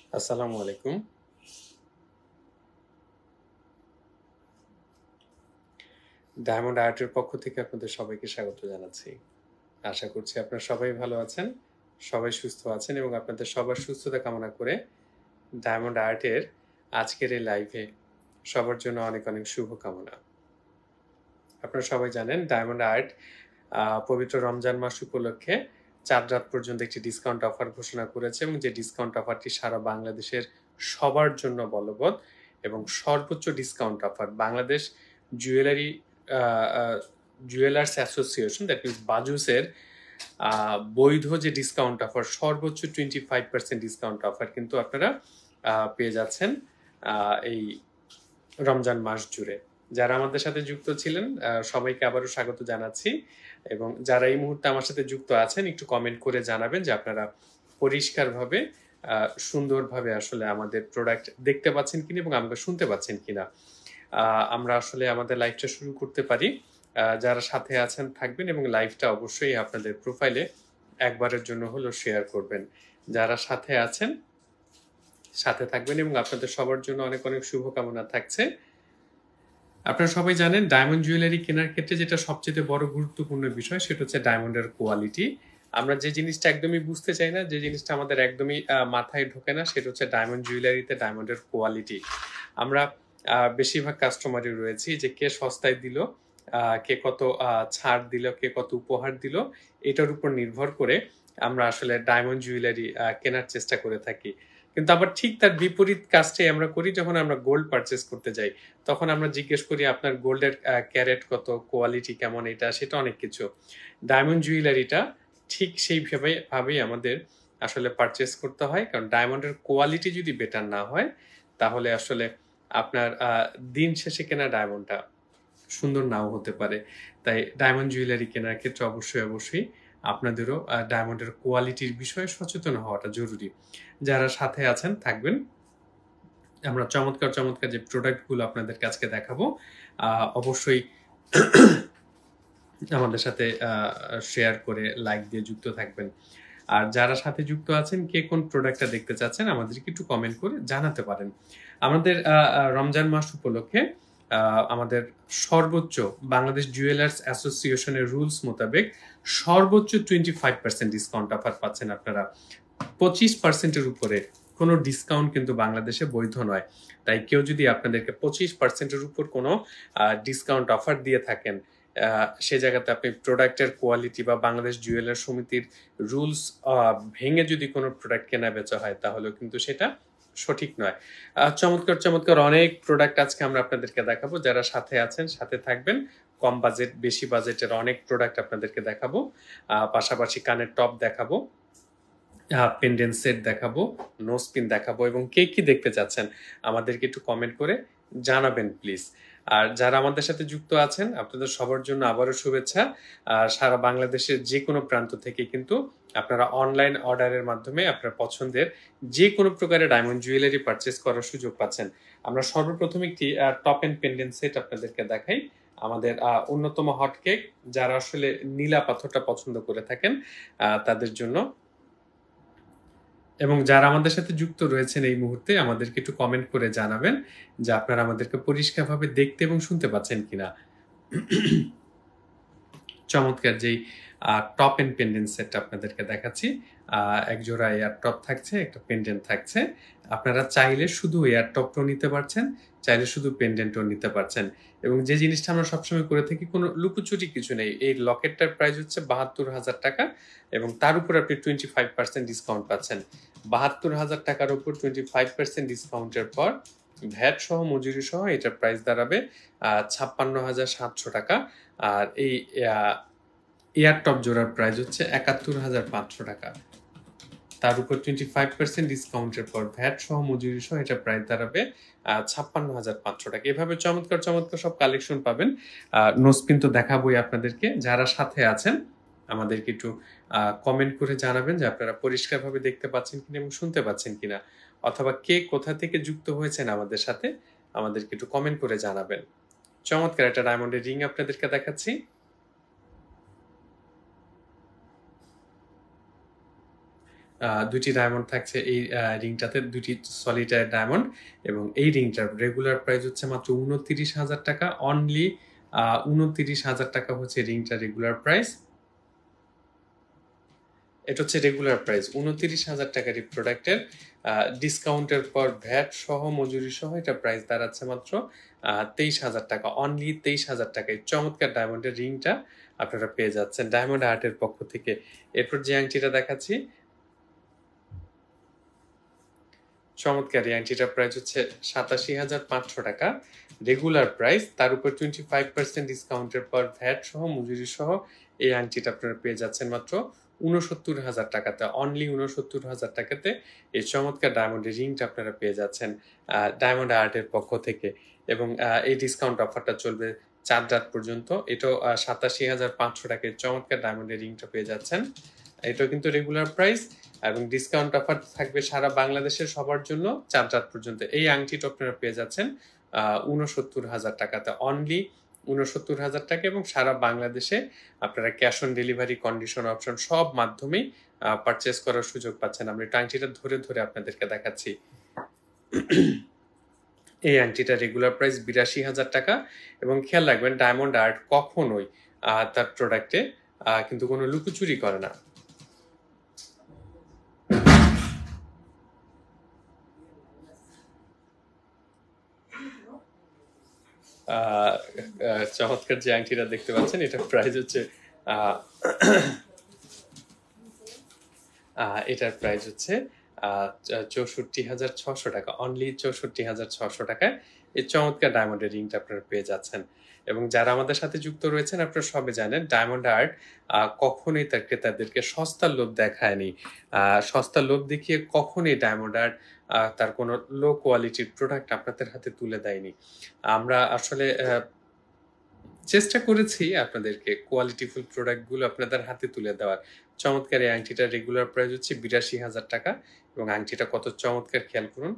আসসালামু আলাইকুম। ডায়মন্ড আর্টের পক্ষ থেকে আপনাদের সবাইকে স্বাগত জানাচ্ছি। আশা করছি আপনারা সবাই ভালো আছেন, সবাই সুস্থ আছেন এবং আপনাদের সবার সুস্থতা কামনা করে ডায়মন্ড আর্টের আজকের এই লাইভে সবার জন্য অনেক অনেক শুভকামনা। আপনারা সবাই জানেন ডায়মন্ড আর্ট পবিত্র রমজান মাস উপলক্ষে ৪ রাত পর্যন্ত একটি ডিসকাউন্ট অফার ঘোষণা করেছে এবং যে ডিসকাউন্ট অফারটি সারা বাংলাদেশের সবার জন্য বলবৎ এবং সর্বোচ্চ discount offer Bangladesh jewellery jewellers association that means বাজুসের বৈধ যে ডিসকাউন্ট অফার সর্বোচ্চ 25% ডিসকাউন্ট অফার কিন্তু আপনারা পেয়ে যাচ্ছেন এই রমজান মাস জুড়ে। যারা আমাদের সাথে যুক্ত ছিলেন সবাইকে আবারও স্বাগত জানাচ্ছি এবং যারা এই মুহূর্তে আমার সাথে যুক্ত আছেন একটু কমেন্ট করে জানাবেন যে আপনারা পরিষ্কারভাবে সুন্দরভাবে আসলে আমাদের প্রোডাক্ট দেখতে পাচ্ছেন কিনা এবং আমরা শুনতে পাচ্ছেন কিনা। আমরা আসলে আমাদের লাইভটা শুরু করতে পারি। যারা সাথে আছেন থাকবেন এবং লাইভটা অবশ্যই আপনাদের প্রোফাইলে একবারের জন্য হলেও শেয়ার করবেন। যারা সাথে আছেন সাথে থাকবেন এবং আপনাদের সবার জন্য অনেক অনেক শুভকামনা থাকছে। আপনারা সবাই জানেন ডায়মন্ড জুয়েলারি কেনার ক্ষেত্রে যেটা সবচেয়ে বড় গুরুত্বপূর্ণ বিষয় সেটা হচ্ছে ডায়মন্ডের কোয়ালিটি। আমরা যে জিনিসটা একদমই বুঝতে চাই না, যে জিনিসটা আমাদের একদমই মাথায় ঢোকে না, সেটা হচ্ছে ডায়মন্ড জুয়েলারিতে ডায়মন্ডের কোয়ালিটি। আমরা বেশিরভাগ কাস্টমারই রয়েছি যে কে সস্তায় দিল, কে কত ছাড় দিল, কে কত উপহার দিল, এটার উপর নির্ভর করে আমরা আসলে ডায়মন্ড জুয়েলারি কেনার চেষ্টা করে থাকি। কিন্তু আবার ঠিক তার বিপরীত কাজটাই আমরা করি যখন আমরা গোল্ড পারচেস করতে যাই। তখন আমরা জিজ্ঞেস করি আপনার গোল্ডের ক্যারেট কত, কোয়ালিটি কেমন, এটা সেটা অনেক কিছু। ডায়মন্ড জুয়েলারিটা ঠিক ভাবেই আমাদের আসলে পারচেস করতে হয়, কারণ ডায়মন্ডের কোয়ালিটি যদি বেটার না হয় তাহলে আসলে আপনার দিন শেষে কেনা ডায়মন্ডটা সুন্দর নাও হতে পারে। তাই ডায়মন্ড জুয়েলারি কেনার ক্ষেত্রে অবশ্যই আপনাদেরও ডায়মন্ডের কোয়ালিটির বিষয়ে সচেতন হওয়াটা জরুরি। যারা সাথে আছেন থাকবেন। আমরা চমৎকার যে প্রোডাক্টগুলো আপনাদেরকে আজকে দেখাবো অবশ্যই আমাদের সাথে শেয়ার করে লাইক দিয়ে যুক্ত থাকবেন। আর যারা সাথে যুক্ত আছেন কে কোন প্রোডাক্টটা দেখতে চাচ্ছেন আমাদেরকে একটু কমেন্ট করে জানাতে পারেন। আমাদের রমজান মাস উপলক্ষে আমাদের সর্বোচ্চ বাংলাদেশ জুয়েলার্স অ্যাসোসিয়েশনের রুলস মোতাবেক সর্বোচ্চ 25% ডিসকাউন্ট অফার পাচ্ছেন আপনারা। 25%-এর উপরে কোনো ডিসকাউন্ট কিন্তু বাংলাদেশে বৈধ নয়। তাই কেউ যদি আপনাদেরকে 25%-এর উপর কোনো ডিসকাউন্ট অফার দিয়ে থাকেন, সে জায়গাতে আপনি প্রোডাক্টের কোয়ালিটি বা বাংলাদেশ জুয়েলার সমিতির রুলস ভেঙে যদি কোনো প্রোডাক্ট কেনা বেচা হয় তাহলেও কিন্তু সেটা সঠিক নয়। চমৎকার অনেক প্রোডাক্ট আজকে আমরা আপনাদেরকে দেখাবো। যারা সাথে আছেন সাথে থাকবেন। কম বাজেট বেশি বাজেটের অনেক প্রোডাক্ট আপনাদেরকে দেখাবো। পাশাপাশি কানের টপ দেখাবো, পেন্ডেন্ট সেট দেখাবো, নোজ পিন দেখাবো এবং কে কি দেখতে চাচ্ছেন আমাদেরকে একটু কমেন্ট করে জানাবেন প্লিজ। আর যারা আমাদের সাথে যুক্ত আছেন আপনাদের সবার জন্য আবারও শুভেচ্ছা। সারা বাংলাদেশের যে কোনো প্রান্ত থেকে কিন্তু আপনারা অনলাইন অর্ডারের মাধ্যমে আপনার পছন্দের যে কোনো প্রকারের ডায়মন্ড জুয়েলারি পারচেস করার সুযোগ পাচ্ছেন। আমরা সর্বপ্রথম একটি টপ এন্ড পেন্ডেন্ট সেট আপনাদেরকে দেখাই। আমাদের অন্যতম হটকেক, যারা আসলে নীলা পাথরটা পছন্দ করে থাকেন তাদের জন্য। এবং যারা আমাদের সাথে যুক্ত রয়েছেন এই মুহূর্তে আমাদেরকে একটু কমেন্ট করে জানাবেন যে আপনারা আমাদেরকে পরিষ্কারভাবে দেখতে এবং শুনতে পাচ্ছেন কিনা। চমৎকার যেই টপ এন্ড পেন্ডেন্ট সেট আপনাদেরকে দেখাচ্ছি। এক জোড়া এয়ার টপ থাকছে, একটা পেন্ডেন্ট থাকছে। আপনারা চাইলে শুধু এয়ার টপটাও নিতে পারছেন, চাইলে শুধু পেন্ডেন্টও নিতে পারছেন। এবং যে জিনিসটা আমরা সবসময় করে থাকি, কোনো লুকোচুরি কিছু নেই। এই লকেটটার প্রাইস হচ্ছে ৭২,০০০ টাকা এবং তার উপর আপনি 25% ডিসকাউন্ট পাচ্ছেন। ৭২,০০০ টাকার উপর 25% ডিসকাউন্টের পর ভ্যাট সহ মজুরি সহ এটার প্রাইস দাঁড়াবে ৫৬,৭০০ টাকা। আর এই এয়ার টপ জোড়ার প্রাইস হচ্ছে ৭১,৫০০ টাকা। তার উপর 25% ডিসকাউন্টের পর ভ্যাট সহ মজুরি সহ এটা প্রাইস দাঁড়াবে ৫৬,৫০০ টাকা। এভাবে চমৎকার সব কালেকশন পাবেন। নোজপিন তো দেখাবোই আপনাদেরকে। যারা সাথে আছেন আমাদেরকে একটু কমেন্ট করে জানাবেন যে আপনারা পরিষ্কারভাবে দেখতে পাচ্ছেন কিনা এবং শুনতে পাচ্ছেন কিনা, অথবা কে কোথা থেকে যুক্ত হয়েছেন আমাদের সাথে আমাদেরকে একটু কমেন্ট করে জানাবেন। চমৎকার একটা ডায়মন্ডের রিং আপনাদেরকে দেখাচ্ছি। দুটি ডায়মন্ড থাকছে এই রিংটাতে, দুটি সলিটার ডায়মন্ড, এবং এই রিংটার রেগুলার প্রাইস হচ্ছে মাত্র 29,000 টাকা। অনলি 29,000 টাকা হচ্ছে রিংটার রেগুলার প্রাইস। এটা হচ্ছে রেগুলার প্রাইস 29,000 টাকার এই প্রোডাক্টের ডিসকাউন্টের পর ভ্যাট সহ মজুরি সহ এটা প্রাইস দাঁড়াচ্ছে মাত্র 23,000 টাকা। অনলি 23,000 টাকায় চমৎকার ডায়মন্ডের রিংটা আপনারা পেয়ে যাচ্ছেন ডায়মন্ড আর্টের পক্ষ থেকে। এরপর যে আংটিটা দেখাচ্ছি, চমৎকার এই আংটিটার প্রাইস হচ্ছে 87,500 টাকা রেগুলার প্রাইস। তার উপর 25% ডিসকাউন্টের পর ভ্যাট সহ মজুরি সহ এই আংটিটা আপনারা পেয়ে যাচ্ছেন মাত্র 69,000 টাকাতে। অনলি 69,000 টাকাতে এই চমৎকার ডায়মন্ডের রিংটা আপনারা পেয়ে যাচ্ছেন ডায়মন্ড আর্টের পক্ষ থেকে। এবং এই ডিসকাউন্ট অফারটা চলবে 4 রাত পর্যন্ত। এটাও 87,500 টাকায় চমৎকার ডায়মন্ডের রিংটা পেয়ে যাচ্ছেন। এটাও কিন্তু রেগুলার প্রাইস এবং ডিসকাউন্ট অফার থাকবে সারা বাংলাদেশের সবার জন্য 4 রাত পর্যন্ত। এই আংটিটা আপনারা পেয়ে যাচ্ছেন 69,000 টাকাতে। অনলি 69,000 টাকা এবং সারা বাংলাদেশে আপনারা cash on delivery, condition option সব মাধ্যমেই পারচেস করার সুযোগ পাচ্ছেন। আমরা এই আংটিটা ধরে ধরে আপনাদেরকে দেখাচ্ছি। এই আংটিটা রেগুলার প্রাইস 82,000 টাকা। এবং খেয়াল রাখবেন ডায়মন্ড আর্ট কখনোই তার প্রোডাক্টে কিন্তু কোনো লুকোচুরি করে না। চমৎকার যে আংটিটা দেখতে পাচ্ছেন এটার প্রাইস হচ্ছে এটার প্রাইস হচ্ছে 64,600 টাকা। অনলি 64,600 টাকায় এই চমৎকার ডায়মন্ডের রিংটা আপনারা পেয়ে যাচ্ছেন। এবং যারা আমাদের সাথে যুক্ত রয়েছেন আপনারা সবে জানেন ডায়মন্ড আর্ট কখনোই তার ক্রেতাদেরকে সস্তার লোভ দেখায়নি। সস্তার লোভ দেখিয়ে কখনোই ডায়মন্ড আর্ট তার কোনো লো কোয়ালিটির প্রোডাক্ট আপনাদের হাতে তুলে দেয়নি। আমরা আসলে চেষ্টা করেছি আপনাদেরকে কোয়ালিটিফুল প্রোডাক্টগুলো আপনাদের হাতে তুলে দেওয়ার। চমৎকার এই আংটিটার রেগুলার প্রাইস হচ্ছে 82,000 টাকা এবং আংটিটা কত চমৎকার খেয়াল করুন।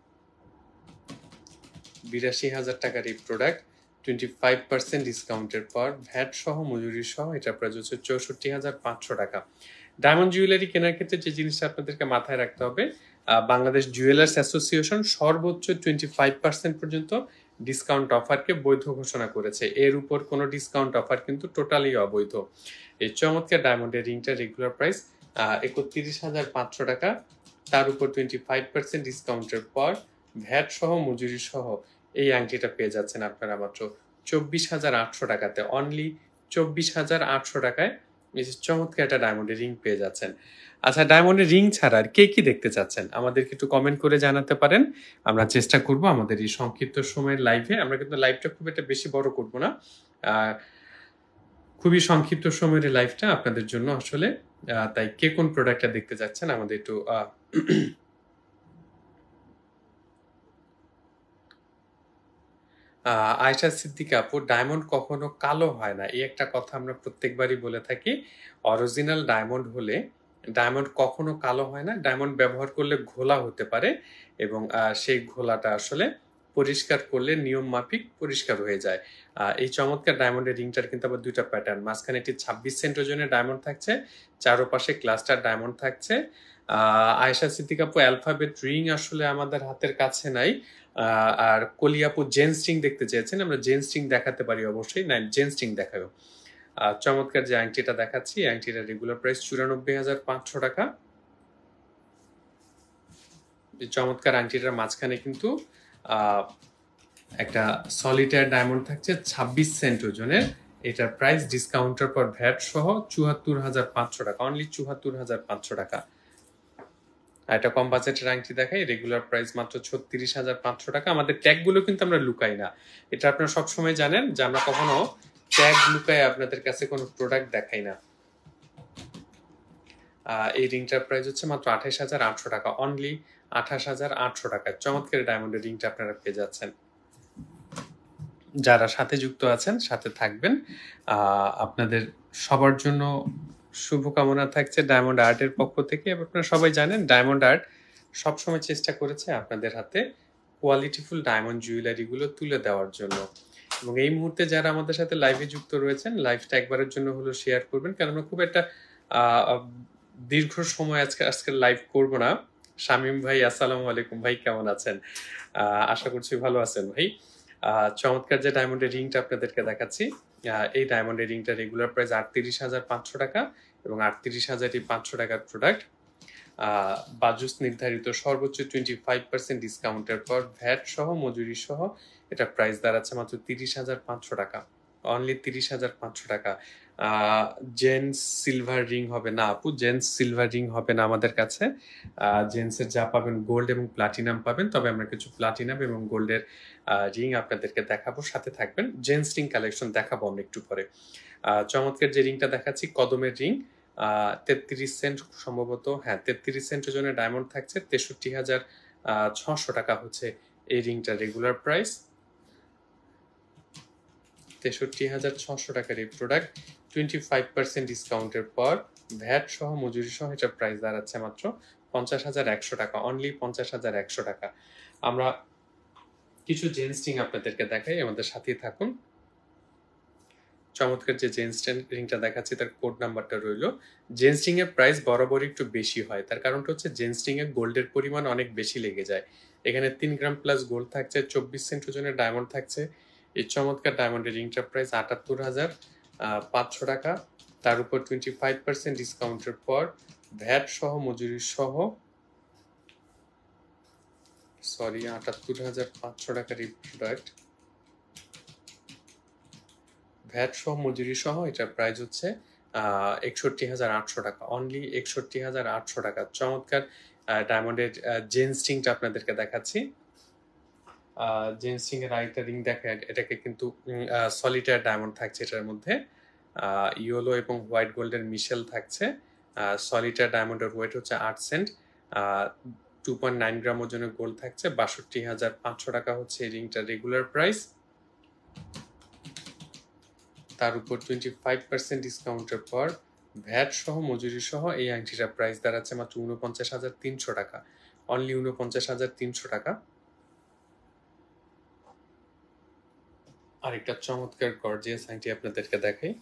82,000 টাকার এই প্রোডাক্ট 25% ডিসকাউন্টের পর ভ্যাট সহ মজুরি সহ এটার প্রাইস হচ্ছে 64,500 টাকা। ডায়মন্ড জুয়েলারি কেনার ক্ষেত্রে যে জিনিসটা আপনাদেরকে মাথায় রাখতে হবে, বাংলাদেশ জুয়েলার্স অ্যাসোসিয়েশন সর্বোচ্চ 25% পর্যন্ত ডিসকাউন্ট অফারকে বৈধ ঘোষণা করেছে। এর উপর কোনো ডিসকাউন্ট অফার কিন্তু টোটালি অবৈধ। এই চমৎকার ডায়মন্ডের রিংটার রেগুলার প্রাইস 31,500 টাকা। তার উপর 25% ডিসকাউন্টের পর ভ্যাট সহ মজুরি সহ এই আংটিটা পেয়ে যাচ্ছেন আপনারা মাত্র 24,800 টাকাতে। অনলি 24,800 টাকায় এই যে চমৎকার একটা ডায়মন্ডের রিং পেয়ে যাচ্ছেন। আচ্ছা, ডায়মন্ডের রিং ছাড়া আর কে কি দেখতে চাচ্ছেন আমাদেরকে একটু কমেন্ট করে জানাতে পারেন। আমরা চেষ্টা করব আমাদের এই সংক্ষিপ্ত সময়ের লাইভে, আমরা কিন্তু লাইভটা খুব একটা বেশি বড় করব না, খুবই সংক্ষিপ্ত সময়ের লাইভটা আপনাদের জন্য আসলে। তাই কে কোন প্রোডাক্টটা দেখতে যাচ্ছেন আমাদের একটু আয়েশা সিদ্দিকা আপু, ডায়মন্ড কখনো কালো হয় না, এই একটা কথা আমরা প্রত্যেকবারই বলে থাকি। অরিজিনাল ডায়মন্ড হলে ডায়মন্ড কখনো কালো হয় না। ডায়মন্ড ব্যবহার করলে ঘোলা হতে পারে এবং সেই ঘোলাটা আসলে পরিষ্কার করলে নিয়ম মাফিক পরিষ্কার হয়ে যায়। এই চমৎকার ডায়মন্ডের রিংটার কিন্তু আবার দুইটা প্যাটার্ন, মাঝখানে একটি 26 সেন্ট ওজনের ডায়মন্ড থাকছে, চারোপাশে ক্লাস্টার ডায়মন্ড থাকছে। আয়েশা সিদ্দিকা আপু, অ্যালফাবেট রিং আসলে আমাদের হাতের কাছে নাই। আর কলিয়াপু জেন্স রিং দেখতে চেয়েছেন, আমরা জেন্স রিং দেখাতে পারি অবশ্যই। না, জেন্স রিং দেখাবো। চমৎকার যে আংটিটা দেখাচ্ছি, আংটিটার রেগুলার প্রাইস 94,500 টাকা। চমৎকার আংটিটার মাঝখানে কিন্তু একটা সলিটার ডায়মন্ড থাকছে 26 সেন্ট ওজনের। এটার প্রাইস ডিসকাউন্টের পর ভ্যাট সহ 74,500 টাকা। অনলি 74,500 টাকা। একটা কম বাজেটের আংটি দেখাই, রেগুলার প্রাইস মাত্র 36,500 টাকা। আমাদের ট্যাগগুলো কিন্তু আমরা লুকাই না, এটা আপনারা সবসময় জানেন যে আমরা কখনো ট্যাগ লুকাই আপনাদের কাছে কোনো প্রোডাক্ট দেখাই না। এই রিংটার প্রাইস হচ্ছে মাত্র 28,800 টাকা। অনলি 28,800 টাকা চমৎকার ডায়মন্ডের রিংটা আপনারা পেয়ে যাচ্ছেন। যারা সাথে যুক্ত আছেন সাথে থাকবেন, আপনাদের সবার জন্য শুভকামনা থাকছে ডায়মন্ড আর্টের পক্ষ থেকে। আপনারা সবাই জানেন ডায়মন্ড আর্ট সবসময় চেষ্টা করেছে আপনাদের হাতে কোয়ালিটিফুল ডায়মন্ড জুয়েলারিগুলো তুলে দেওয়ার জন্য। এবং এই মুহূর্তে যারা আমাদের সাথে লাইভে যুক্ত রয়েছেন, লাইভটা একবারের জন্য হলো শেয়ার করবেন, কেননা খুব একটা দীর্ঘ সময় আজকে লাইভ করব না। শামীম ভাই আসসালামু আলাইকুম ভাই, কেমন আছেন? আশা করছি ভালো আছেন ভাই। চমৎকার যে ডায়মন্ডের রিংটা আপনাদেরকে দেখাচ্ছি, এই ডায়মন্ডের রিংটা রেগুলার প্রাইস ৩৮,৫০০ টাকা এবং ৩৮,৫০০ টাকার প্রোডাক্ট। বাজুস নির্ধারিত সর্বোচ্চ 25% ডিসকাউন্টের পর ভ্যাট সহ মজুরি সহ এটা প্রাইস দাঁড়াচ্ছে মাত্র ৩০,৫০০ টাকা। অনলি ৩০,৫০০ টাকা। জেন্টস সিলভার রিং হবে না আপু, জেন্টস সিলভার রিং হবে না আমাদের কাছে। জেন্টসের যা পাবেন গোল্ড এবং প্লাটিনাম পাবেন, তবে আমরা কিছু প্লাটিনাম এবং গোল্ডের রিং আপনাদেরকে দেখাবো, সাথে থাকবেন। জেন্টস রিং কালেকশন দেখাবো আমরা একটু পরে। চমৎকার যে রিংটা দেখাচ্ছি কদমের রিং, ৩৩ সেন্ট সম্ভবত, হ্যাঁ ৩৩ সেন্টের জন্য ডায়মন্ড থাকছে ৬৩,৬০০ টাকা হচ্ছে এই রিংটার রেগুলার প্রাইস। ৬৩,৬০০ টাকার এই প্রোডাক্ট 25% ডিসকাউন্টের পর ভ্যাট সহ মজুরি সহ এটার প্রাইস দাঁড়াচ্ছে মাত্র ৫০,১০০ টাকা, অনলি ৫০,১০০ টাকা। আমরা কিছু জেন্টস রিং আপনাদেরকে দেখাই, আমাদের সাথেই থাকুন। চমৎকার যে জেন্টস রিংটা দেখাচ্ছি তার কোড নাম্বারটা রইল। জেন্টস রিং এর প্রাইস বরাবরই একটু বেশি হয়, তার কারণটা হচ্ছে জেন্টস রিং এ গোল্ডের পরিমাণ অনেক বেশি লেগে যায়। এখানে ৩ গ্রাম প্লাস গোল্ড থাকছে, ২৪ সেন্ট ওজনের ডায়মন্ড থাকছে। এই চমৎকার ডায়মন্ডের রিংটার প্রাইস ৭৮,৫০০ টাকা। তার উপর 25% ডিসকাউন্টের পর ভ্যাট সহ মজুরি সহ ৭৮,৫০০ টাকার এই প্রোডাক্ট, ভ্যাট সহ মজুরি সহ এটার প্রাইস হচ্ছে ৬১,৮০০ টাকা, অনলি ৬১,৮০০ টাকা। চমৎকার ডায়মন্ডের জেন্টস রিংটা আপনাদেরকে দেখাচ্ছি। জেন্টস রিং এর আরেকটা রিং দেখেন, এটাকে কিন্তু সলিটার ডায়মন্ড থাকছে এটার মধ্যে, ইয়েলো এবং হোয়াইট গোল্ডের মিশেল থাকছে। সলিটার ডায়মন্ডের ওয়েট হচ্ছে ৮ সেন্ট, 2.9 গ্রাম ওজনের গোল্ড থাকছে। ৬২,৫০০ টাকা হচ্ছে এই রিংটার রেগুলার প্রাইস। তার উপর 25% ডিসকাউন্টের পর ভ্যাট সহ মজুরি সহ এই আংটিটার প্রাইস দাঁড়াচ্ছে মাত্র ৪৯,৩০০ টাকা, অনলি ৪৯,৩০০ টাকা। আরেকটা চমৎকার গর্জিয়াস আংটি আপনাদেরকে দেখাই।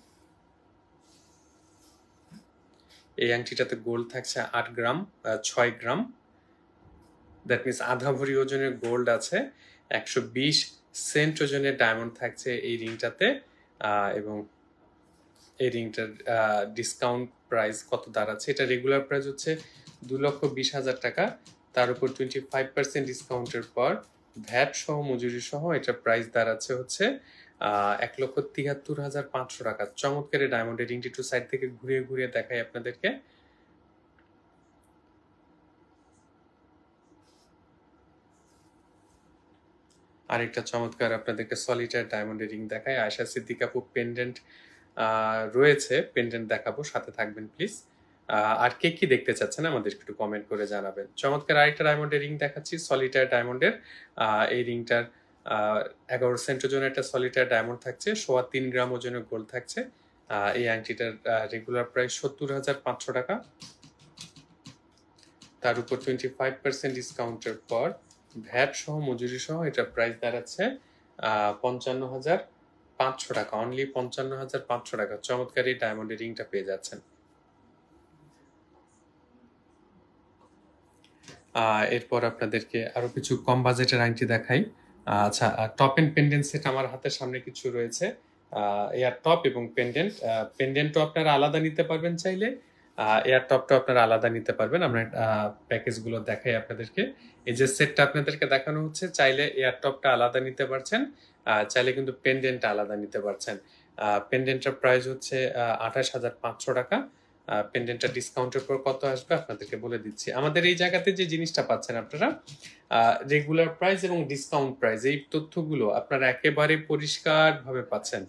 এই আংটিটাতে গোল্ড থাকছে ৮ গ্রাম, ৬ গ্রাম, দ্যাট মিনস আধা ভরি ওজনের গোল্ড আছে। ১২০ সেন্ট ওজনের ডায়মন্ড থাকছে এই রিংটাতে, এবং এই রিংটার ডিসকাউন্ট প্রাইস কত দাঁড়াচ্ছে, এটা রেগুলার প্রাইস হচ্ছে ২,২০,০০০ টাকা। তার উপর 25% ডিসকাউন্টের পর ভ্যাট সহ মজুরি সহ এটা প্রাইস দাঁড়াচ্ছে হচ্ছে ১,৭৩,৫০০ টাকা। চমৎকার এই ডায়মন্ডের রিংটি একটু সাইড থেকে ঘুরিয়ে ঘুরিয়ে দেখাই আপনাদেরকে। আরেকটা চমৎকার আপনাদেরকে সলিটার ডায়মন্ডের রিং দেখায়। আয়েশা সিদ্দিক আপু পেন্ডেন্ট রয়েছে, পেন্ডেন্ট দেখাবো, সাথে থাকবেন প্লিজ। আর কে কি দেখতে চাচ্ছেন আমাদের একটু কমেন্ট করে জানাবেন। চমৎকার আরেকটা ডায়মন্ডের রিং দেখাচ্ছি, সলিটার ডায়মন্ডের। এই রিংটার ১১ সেন্ট ওজনের একটা সলিটার ডায়মন্ড থাকছে, ৩.৫ গ্রাম ওজনের গোল্ড থাকছে। এই আংটিটার রেগুলার প্রাইস ৭০,৫০০ টাকা। তার উপর 25% ডিসকাউন্টের পর ভ্যাট সহ মজুরি সহ এটা প্রাইস দাঁড়াচ্ছে ৫৫,৫০০ টাকা, অনলি ৫৫,৫০০ টাকা। চমৎকার এই ডায়মন্ডের রিংটা পেয়ে যাচ্ছেন। এরপর আপনাদেরকে আরো কিছু কম বাজেটের আংটি দেখাই। আচ্ছা, টপ এন্ড পেন্ডেন্ট সেট আমার হাতের সামনে কিছু রয়েছে, এয়ার টপ এবং পেন্ডেন্ট। পেন্ডেন্টও আপনারা আলাদা নিতে পারবেন চাইলে, এয়ার টপটা আপনারা আলাদা নিতে পারবেন। আমরা প্যাকেজগুলো দেখাই আপনাদেরকে। এই যে সেটটা আপনাদেরকে দেখানো হচ্ছে, চাইলে এয়ার টপটা আলাদা নিতে পারছেন, চাইলে কিন্তু পেন্ডেন্টটা আলাদা নিতে পারছেন। পেন্ডেন্টটার প্রাইস হচ্ছে ২৮,৫০০ টাকা। পেন্ডেন্টটা ডিসকাউন্টের পর কত আসবে আপনাদেরকে বলে দিচ্ছি। আমাদের এই জায়গাতে যে জিনিসটা পাচ্ছেন আপনারা, রেগুলার প্রাইস এবং ডিসকাউন্ট প্রাইস, এই তথ্যগুলো আপনারা একেবারে পরিষ্কারভাবে পাচ্ছেন।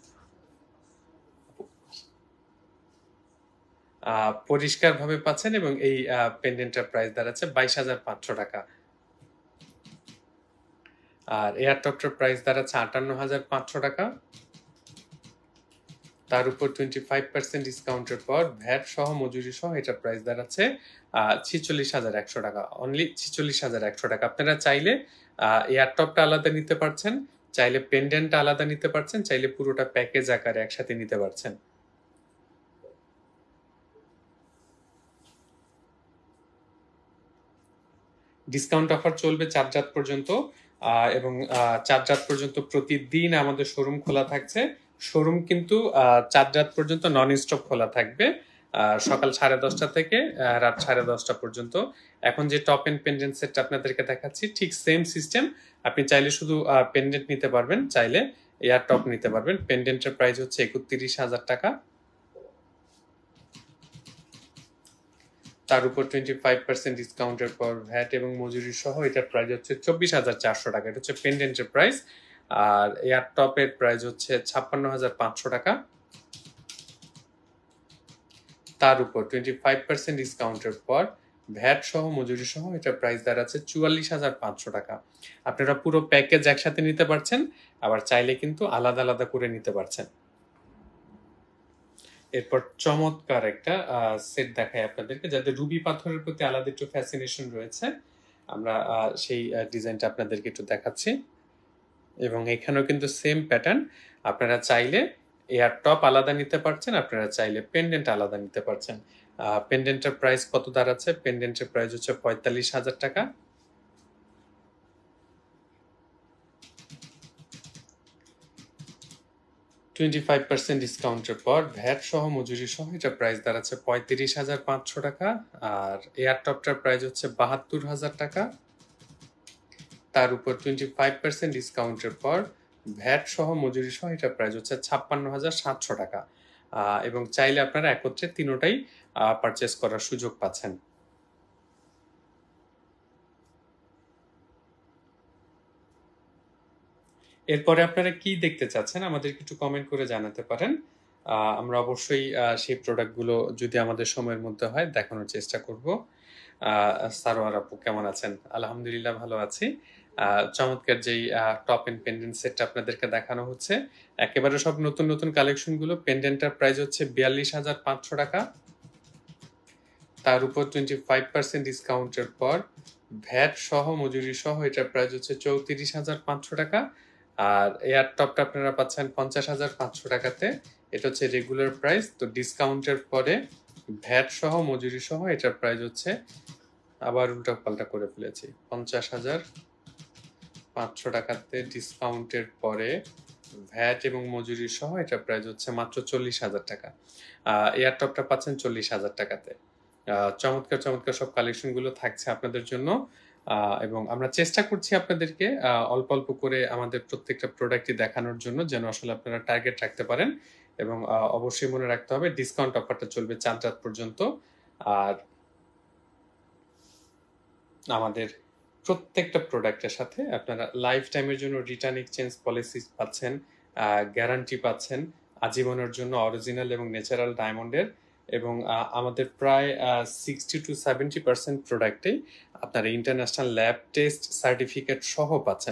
পরিষ্কারভাবে পাচ্ছেন এবং এই পেন্ডেন্টের প্রাইস দাঁড়াচ্ছে ২২,৫০০ টাকা। আর এয়ার টপটার প্রাইস দাঁড়াচ্ছে ৫৮,৫০০ টাকা। তার উপর 25% ডিসকাউন্টের পর ভ্যাট সহ মজুরি সহ এটার প্রাইস দাঁড়াচ্ছে ৪৬,১০০ টাকা, অনলি ৪৬,১০০ টাকা। আপনারা চাইলে এয়ার টপটা আলাদা নিতে পারছেন, চাইলে পেন্ডেন্টটা আলাদা নিতে পারছেন, চাইলে পুরোটা প্যাকেজ আকারে একসাথে নিতে পারছেন। ডিসকাউন্ট অফার চলবে 4 রাত পর্যন্ত এবং 4 রাত পর্যন্ত প্রতিদিন আমাদের শোরুম খোলা থাকছে। শোরুম কিন্তু 4 রাত পর্যন্ত নন স্টপ খোলা থাকবে, সকাল 10:30 থেকে রাত 10:30 পর্যন্ত। এখন যে টপ এন্ড পেন্ডেন্ট সেটটা আপনাদেরকে দেখাচ্ছি ঠিক সেম সিস্টেম। আপনি চাইলে শুধু পেন্ডেন্ট নিতে পারবেন, চাইলে এয়ার টপ নিতে পারবেন। পেন্ডেন্টের প্রাইস হচ্ছে 31,000 টাকা, তার উপর 25% ডিসকাউন্টের পর ভ্যাট এবং মজুরি সহ এটার প্রাইস হচ্ছে 24,400 টাকা। এটা হচ্ছে পেন্ডেন্টের প্রাইস। আর এয়ার টপের প্রাইস হচ্ছে 56,500 টাকা, তার উপর 25% ডিসকাউন্টের পর ভ্যাট সহ মজুরি সহ এটার প্রাইস দাঁড়াচ্ছে 44,500 টাকা। আপনারা পুরো প্যাকেজ একসাথে নিতে পারছেন, আবার চাইলে কিন্তু আলাদা আলাদা করে নিতে পারছেন। এরপর চমৎকার একটা সেট দেখাই আপনাদেরকে, যাদের রুবি পাথরের প্রতি আলাদা একটু ফ্যাসিনেশন রয়েছে। আমরা সেই ডিজাইনটা আপনাদেরকে একটু দেখাচ্ছি। এবং এখানেও কিন্তু সেম প্যাটার্ন। আপনারা চাইলে এয়ার টপ আলাদা নিতে পারছেন, আপনারা চাইলে পেন্ডেন্ট আলাদা নিতে পারছেন। পেন্ডেন্টের প্রাইস কত দাঁড়াচ্ছে? পেন্ডেন্টের প্রাইস হচ্ছে 45,000 টাকা, 25% ডিসকাউন্টের পর ভ্যাট সহ মজুরি সহ এটা প্রাইস দাঁড়াচ্ছে 35,500 টাকা। আর এয়ার টপটার প্রাইস হচ্ছে 72,000 টাকা, তার উপর 25% ডিসকাউন্টের পর ভ্যাট সহ মজুরি সহ এটা প্রাইস হচ্ছে 56,700 টাকা। এবং চাইলে আপনারা একত্রে তিনোটাই পারচেস করার সুযোগ পাচ্ছেন। এরপরে আপনারা কি দেখতে চাচ্ছেন আমাদেরকে একটু কমেন্ট করে জানাতে পারেন। আমরা অবশ্যই সেই প্রোডাক্টগুলো যদি আমাদের সময়ের মধ্যে হয় দেখানোর চেষ্টা করব। সারোয়ার আপু কেমন আছেন? আলহামদুলিল্লাহ ভালো আছি। চমৎকার যেই টপ এন্ড পেন্ডেন্ট সেটটা আপনাদেরকে দেখানো হচ্ছে, একেবারে সব নতুন নতুন কালেকশনগুলো। পেন্ডেন্টটার প্রাইস হচ্ছে 42,500 টাকা, তার উপর 25% ডিসকাউন্টের পর ভ্যাট সহ মজুরি সহ এটার প্রাইস হচ্ছে 34,500 টাকা। আর এয়ার টপটা আপনারা পাচ্ছেন 50,500 টাকাতে। এটা হচ্ছে রেগুলার প্রাইস। তো ডিসকাউন্টের পরে ভ্যাট সহ মজুরি সহ এটার প্রাইস হচ্ছে, আবার উল্টা পাল্টা করে ফেলেছি, 50,500 টাকাতে ডিসকাউন্টের পরে ভ্যাট এবং মজুরি সহ এটার প্রাইস হচ্ছে মাত্র 40,000 টাকা। এয়ার টপটা পাচ্ছেন 40,000 টাকাতে। চমৎকার চমৎকার সব কালেকশনগুলো থাকছে আপনাদের জন্য। এবং আমরা চেষ্টা করছি আপনাদেরকে অল্প অল্প করে আমাদের প্রত্যেকটা প্রোডাক্টই দেখানোর জন্য, যেন আসলে আপনারা টার্গেট রাখতে পারেন। এবং অবশ্যই মনে রাখতে হবে ডিসকাউন্ট অফারটা চলবে 4 রাত পর্যন্ত। আর আমাদের প্রত্যেকটা প্রোডাক্টের সাথে আপনারা লাইফ টাইমের জন্য রিটার্ন এক্সচেঞ্জ পলিসি পাচ্ছেন, গ্যারান্টি পাচ্ছেন আজীবনের জন্য অরিজিনাল এবং ন্যাচারাল ডায়মন্ডের। এবং আমাদের প্রায় 60-70% প্রোডাক্টেই আপনারা ইন্টারন্যাশনাল ল্যাব টেস্ট সার্টিফিকেট সহ পাচ্ছেন।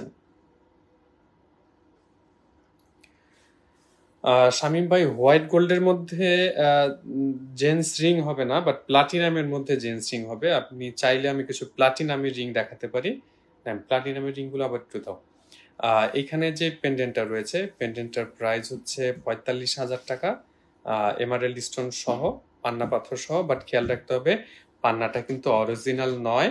শামীম ভাই, হোয়াইট গোল্ডের মধ্যে জেন্টস রিং হবে না, বাট প্লাটিনামের মধ্যে জেন্টস রিং হবে। আপনি চাইলে আমি কিছু প্লাটিনামের রিং দেখাতে পারি। প্লাটিনামের রিংগুলো আবার একটু দাও। এখানে যে পেন্ডেন্টটা রয়েছে, পেন্ডেন্টটার প্রাইস হচ্ছে 45,000 টাকা, এমারেল্ড স্টোন সহ, পান্না পাথর সহ। বাট খেয়াল রাখতে হবে পান্নাটা কিন্তু অরিজিনাল নয়।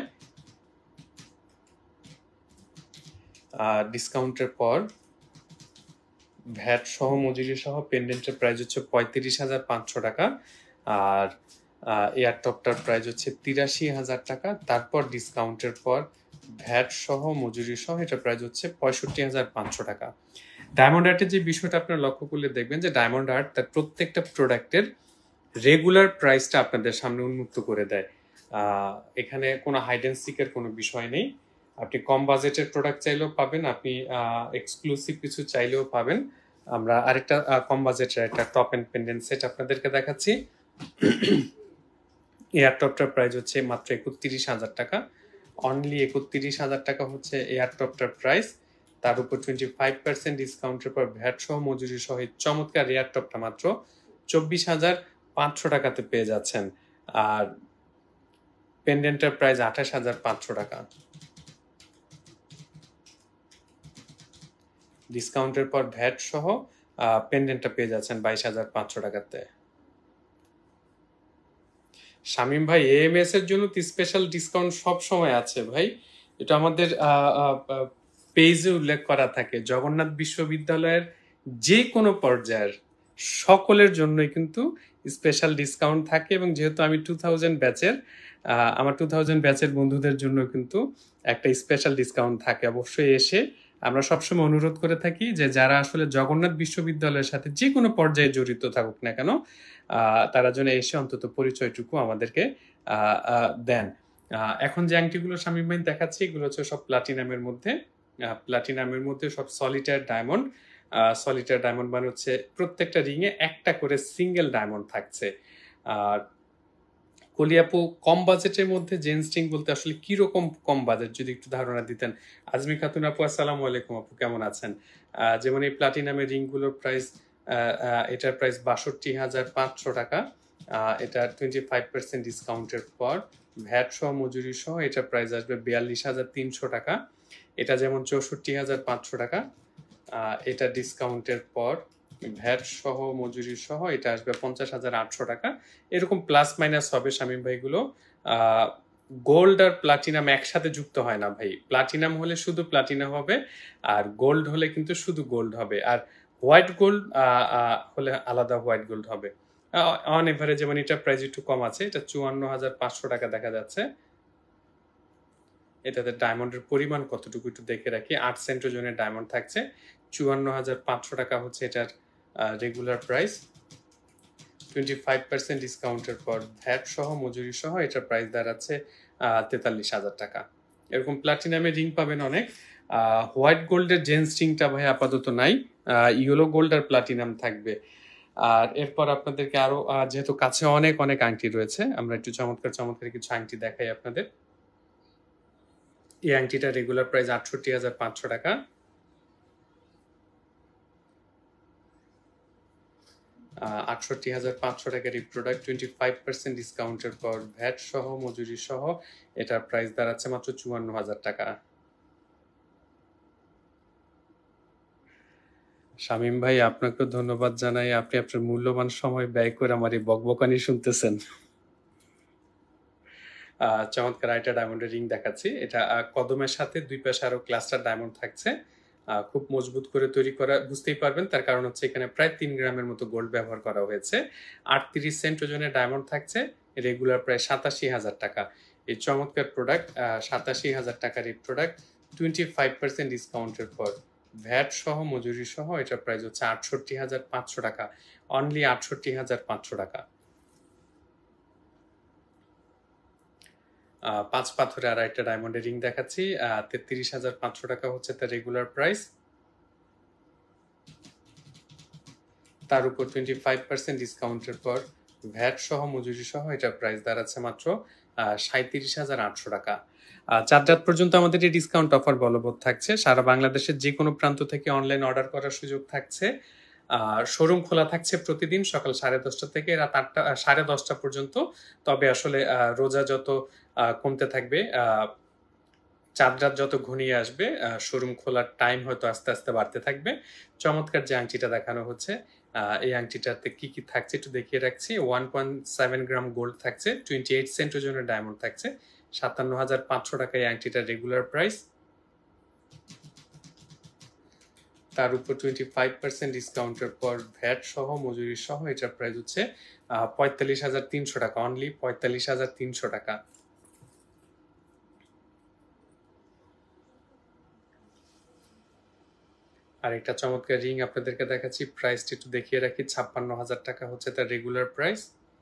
ডিসকাউন্টের পর ভ্যাট সহ মজুরি সহ পেন্ডেন্টের প্রাইস হচ্ছে 35,500 টাকা। আর এয়ার টপটার প্রাইস হচ্ছে 83,000 টাকা। তারপর ডিসকাউন্টের পর ভ্যাট সহ মজুরি সহ এটা প্রাইস হচ্ছে 65,500 টাকা। ডায়মন্ড আর্টের যে বিষয়টা আপনারা লক্ষ্য করলে দেখবেন যে ডায়মন্ড আর্ট তার প্রত্যেকটা প্রোডাক্টের রেগুলার প্রাইসটা আপনাদের সামনে উন্মুক্ত করে দেয়। এখানে কোনো হাইড অ্যান্ড সিকের কোনো বিষয় নেই। আপনি কম বাজেটের প্রোডাক্ট চাইলেও পাবেন, আপনি এক্সক্লুসিভ কিছু চাইলেও পাবেন। আমরা আরেকটা কম বাজেটের একটা টপ এন্ড পেন্ডেন্ট সেট আপনাদেরকে দেখাচ্ছি। এয়ার টপটার প্রাইস হচ্ছে মাত্র 31,000 টাকা, অনলি 31,000 টাকা হচ্ছে এয়ার টপটার প্রাইস। তার উপর 25% ডিসকাউন্টের পর ভ্যাট সহ মজুরি সহ চমৎকার এয়ার টপটা মাত্র 24,500 টাকাতে পেয়ে যাচ্ছেন। আর পেন্ডেন্টের প্রাইস 28,500 টাকা, ডিসকাউন্টের পর ভ্যাট সহ পেন্ডেন্টটা পেয়ে যাচ্ছেন 22,500 টাকাতে। শামীম ভাই, এএমএস এর জন্য স্পেশাল ডিসকাউন্ট সব সময় আছে ভাই। এটা আমাদের পেজে উল্লেখ করা থাকে। জগন্নাথ বিশ্ববিদ্যালয়ের যে কোনো পর্যায়ের সকলের জন্যই কিন্তু স্পেশাল ডিসকাউন্ট থাকে, এবং যেহেতু আমি 2000 ব্যাচের, আমার 2000 ব্যাচের বন্ধুদের জন্য কিন্তু একটা স্পেশাল ডিসকাউন্ট থাকে। অবশ্যই এসে, আমরা সবসময় অনুরোধ করে থাকি যে যারা আসলে জগন্নাথ বিশ্ববিদ্যালয়ের সাথে যে কোনো পর্যায়ে জড়িত থাকুক না কেন, তারা যেন এসে অন্তত পরিচয়টুকু আমাদেরকে দেন। এখন যে আংটিগুলো শামীম ভাই দেখাচ্ছি, এগুলো হচ্ছে সব প্লাটিনামের মধ্যে। প্লাটিনামের মধ্যে সব সলিটার ডায়মন্ড। সলিটার ডায়মন্ড মানে হচ্ছে প্রত্যেকটা রিংয়ে একটা করে সিঙ্গেল ডায়মন্ড থাকছে। আর কলিয়াপু, কম বাজেটের মধ্যে জেন্টস রিং বলতে আসলে কিরকম কম বাজেট, যদি একটু ধারণা দিতেন। আজমি খাতুন আপু, আসসালামু আলাইকুম আপু, কেমন আছেন? যেমন এই প্লাটিনামের রিংগুলোর প্রাইস, এটার প্রাইস ৬২,৫০০ টাকা। এটা 25% ডিসকাউন্টের পর ভ্যাট সহ মজুরি সহ এটার প্রাইস আসবে ৪২,৩০০ টাকা। এটা যেমন ৬৪,৫০০ টাকা। এটা ডিসকাউন্টের পর ভ্যাট সহ মজুরি সহ এটা আসবে ৫০,৮০০ টাকা। এরকম প্লাস মাইনাস হবে শামীম ভাইগুলো। গোল্ড আর প্লাটিনাম একসাথে যুক্ত হয় না ভাই। প্লাটিনাম হলে শুধু প্লাটিনাম হবে, আর গোল্ড হলে কিন্তু শুধু গোল্ড হবে, আর হোয়াইট গোল্ড হলে আলাদা হোয়াইট গোল্ড হবে। অন এভারেজ যেমন এটা প্রাইস একটু কম আছে, এটা ৫৪,৫০০ টাকা দেখা যাচ্ছে। এটাতে ডায়মন্ডের পরিমাণ কতটুকু একটু দেখে রাখি। ৮ সেন্ট ওজনের ডায়মন্ড থাকছে। ৫৪,৫০০ টাকা হচ্ছে এটার রেগুলার প্রাইস। 25% ডিসকাউন্টের পর ভ্যাট সহ মজুরি সহ এটার প্রাইস দাঁড়াচ্ছে ৪৩,০০০ টাকা। এরকম প্লাটিনামের রিং পাবেন অনেক। হোয়াইট গোল্ডের জেন্টস রিংটা ভাই আপাতত নাই। ইয়েলো গোল্ড আর প্লাটিনাম থাকবে। আর এরপর আপনাদেরকে আরো, যেহেতু কাছে অনেক অনেক আংটি রয়েছে, আমরা একটু চমৎকার চমৎকার কিছু আংটি দেখাই আপনাদের। এই আংটিটা রেগুলার প্রাইস ৬৮,৫০০ টাকা। ৬৮,৫০০ টাকার এই প্রোডাক্ট 25% ডিসকাউন্টের পর ভ্যাট সহ মজুরি সহ এটার প্রাইস দাঁড়াচ্ছে মাত্র ৫৪,০০০ টাকা। শামীম ভাই, আপনাকে ধন্যবাদ জানাই, আপনি আপনার মূল্যবান সময় ব্যয় করে আমার এই বকবকানি শুনতেছেন। চমৎকার একটা ডায়মন্ডের রিং দেখাচ্ছি। এটা কদমের সাথে দুই পাশে আরো ক্লাস্টার ডায়মন্ড থাকছে। খুব মজবুত করে তৈরি করা, বুঝতেই পারবেন তার কারণ হচ্ছে এখানে প্রায় ৩ গ্রামের মতো গোল্ড ব্যবহার করা হয়েছে। ৩৮ সেন্ট ওজনের ডায়মন্ড থাকছে। রেগুলার প্রায় ৮৭,০০০ টাকা। এই চমৎকার প্রোডাক্ট, ৮৭,০০০ টাকার এই প্রোডাক্ট 25% ডিসকাউন্টের পর ভ্যাট সহ মজুরি সহ এটার প্রাইস হচ্ছে ৬৮,৫০০ টাকা। অনলি ৬৮,৫০০ টাকা। ৫ পাথরে আর একটা ডায়মন্ডের রিং দেখাচ্ছি। ৩৩,৫০০ টাকা হচ্ছে তার রেগুলার প্রাইস। তার উপর 25% ডিসকাউন্টের পর ভ্যাট সহ মজুরি সহ এটার প্রাইস দাঁড়াচ্ছে মাত্র ৩৭,৮০০ টাকা। ৪ রাত পর্যন্ত আমাদের এই ডিসকাউন্ট অফার বলবৎ থাকছে। সারা বাংলাদেশের যে কোনো প্রান্ত থেকে অনলাইন অর্ডার করার সুযোগ থাকছে। শোরুম খোলা থাকছে প্রতিদিন সকাল 10:30 থেকে রাত 10:30 পর্যন্ত। তবে আসলে রোজা যত কমতে থাকবে, চাঁদ রাত যত ঘনিয়ে আসবে, শোরুম খোলার টাইম হয়তো আস্তে আস্তে বাড়তে থাকবে। চমৎকার যে আংটিটা দেখানো হচ্ছে, এই আংটিটাতে কি কি থাকছে একটু দেখিয়ে রাখছি। 1.7 গ্রাম গোল্ড থাকছে, 28 সেন্ট ওজনের ডায়মন্ড থাকছে, ৫৭,৫০০ টাকা এই আংটিটার রেগুলার প্রাইস। তার উপর 25% ডিসকাউন্টের পর ভ্যাট সহ মজুরি সহ এটার প্রাইস হচ্ছে ৪৫,৩০০ টাকা। অনলি ৪৫,৩০০ টাকা। আর একটা চমৎকার রিং আপনাদেরকে দেখাচ্ছি, প্রাইসটা একটু দেখিয়ে রাখি। ৫৬,০০০ টাকা হচ্ছে তার রেগুলার প্রাইস।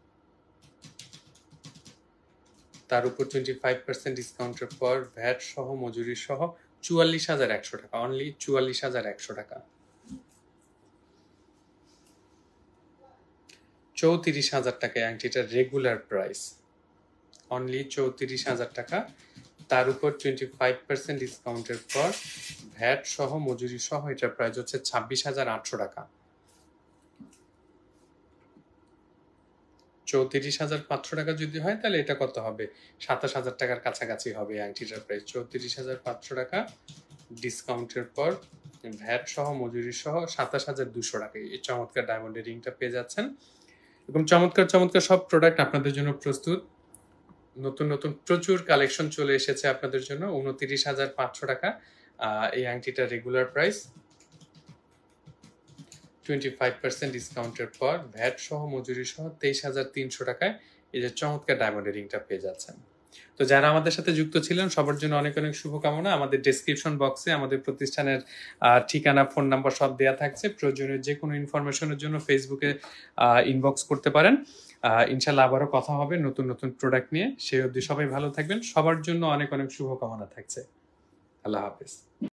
তার উপর 25% ডিসকাউন্টের পর ভ্যাট সহ মজুরি সহ ৪৪,১০০ টাকা। অনলি ৪৪,১০০ টাকা। ৩৪,০০০ টাকা আংটিটার রেগুলার প্রাইস। অনলি ৩৪,০০০ টাকা। তার উপর 25% ডিসকাউন্টের পর ভ্যাট সহ মজুরি সহ এটার প্রাইস হচ্ছে ২৬,৮০০ টাকা। ৩৪,৫০০ টাকা যদি হয় তাহলে এটা কত হবে? ২৭,০০০ টাকার কাছাকাছি হবে এই আংটিটার প্রাইস। ৩৪,৫০০ টাকা ডিসকাউন্টের পর ভ্যাট সহ মজুরি সহ ২৭,২০০ টাকা এই চমৎকার ডায়মন্ডের রিংটা পেয়ে যাচ্ছেন। এবং চমৎকার চমৎকার সব প্রোডাক্ট আপনাদের জন্য প্রস্তুত। নতুন নতুন প্রচুর কালেকশন চলে এসেছে আপনাদের জন্য। ২৯,৫০০ টাকা এই আংটিটার রেগুলার প্রাইস। 25% ডিসকাউন্টের পর ভ্যাট সহ মজুরি সহ ২৩,৩০০ টাকায় এই যে চমৎকার ডায়মন্ডের রিংটা পেয়ে যাচ্ছেন। তো যারা আমাদের সাথে যুক্ত ছিলেন সবার জন্য অনেক অনেক শুভকামনা। আমাদের ডেসক্রিপশন বক্সে আমাদের প্রতিষ্ঠানের ঠিকানা, ফোন নাম্বার সব দেয়া থাকছে। প্রয়োজনীয় যে কোনো ইনফরমেশনের জন্য ফেসবুকে ইনবক্স করতে পারেন। ইনশাল্লাহ আবারও কথা হবে নতুন নতুন প্রোডাক্ট নিয়ে। সেই অবধি সবাই ভালো থাকবেন। সবার জন্য অনেক অনেক শুভকামনা থাকছে। আল্লাহ হাফেজ।